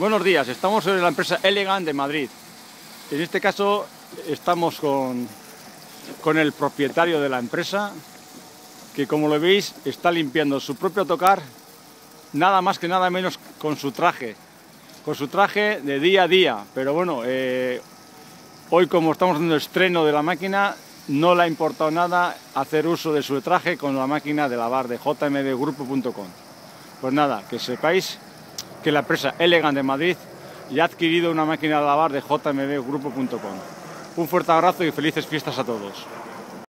Buenos días, estamos en la empresa Elegant de Madrid. En este caso estamos con el propietario de la empresa, que como lo veis está limpiando su propio autocar, nada más que nada menos con su traje de día a día. Pero bueno, hoy como estamos haciendo el estreno de la máquina, no le ha importado nada hacer uso de su traje con la máquina de lavar de jmbgrupo.com. Pues nada, que sepáis que la empresa Elegant de Madrid ya ha adquirido una máquina de lavar de jmbgrupo.com. Un fuerte abrazo y felices fiestas a todos.